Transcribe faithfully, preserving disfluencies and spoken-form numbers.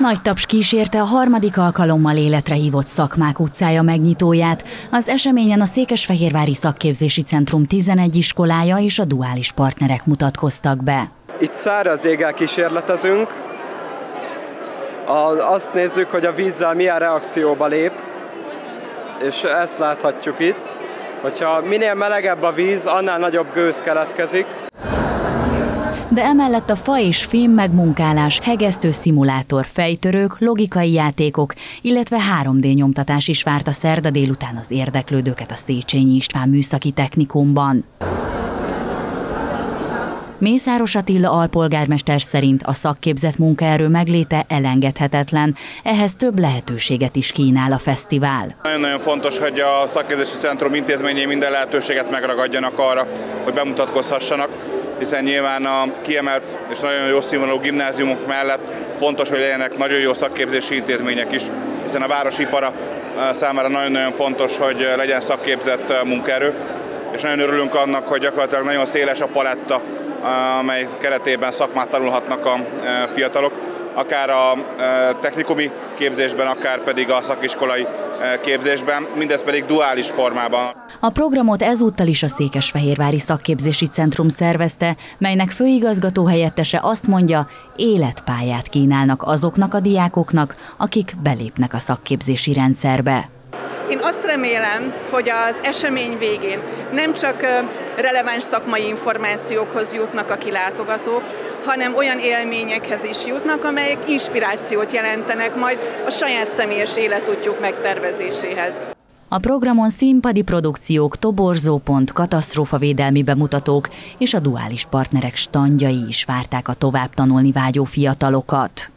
Nagy taps kísérte a harmadik alkalommal életre hívott Szakmák utcája megnyitóját. Az eseményen a Székesfehérvári Szakképzési Centrum tizenegy iskolája és a duális partnerek mutatkoztak be. Itt száraz éggel kísérletezünk. Azt nézzük, hogy a vízzel milyen reakcióba lép, és ezt láthatjuk itt, hogyha minél melegebb a víz, annál nagyobb gőz keletkezik. De emellett a fa és fém megmunkálás, hegesztő szimulátor, fejtörők, logikai játékok, illetve három dé nyomtatás is várt a szerda délután az érdeklődőket a Széchenyi István Műszaki Technikumban. Mészáros Attila alpolgármester szerint a szakképzett munkaerő megléte elengedhetetlen, ehhez több lehetőséget is kínál a fesztivál. Nagyon-nagyon fontos, hogy a Szakképzési Centrum intézményei minden lehetőséget megragadjanak arra, hogy bemutatkozhassanak, hiszen nyilván a kiemelt és nagyon jó színvonalú gimnáziumok mellett fontos, hogy legyenek nagyon jó szakképzési intézmények is, hiszen a város ipara számára nagyon-nagyon fontos, hogy legyen szakképzett munkaerő, és nagyon örülünk annak, hogy gyakorlatilag nagyon széles a paletta, amely keretében szakmát tanulhatnak a fiatalok, akár a technikumi képzésben, akár pedig a szakiskolai képzésben, mindez pedig duális formában. A programot ezúttal is a Székesfehérvári Szakképzési Centrum szervezte, melynek főigazgató helyettese azt mondja, életpályát kínálnak azoknak a diákoknak, akik belépnek a szakképzési rendszerbe. Én azt remélem, hogy az esemény végén nem csak releváns szakmai információkhoz jutnak a kilátogatók, hanem olyan élményekhez is jutnak, amelyek inspirációt jelentenek majd a saját személyes életútjuk megtervezéséhez. A programon színpadi produkciók, toborzópont, katasztrófavédelmi bemutatók és a duális partnerek standjai is várták a tovább tanulni vágyó fiatalokat.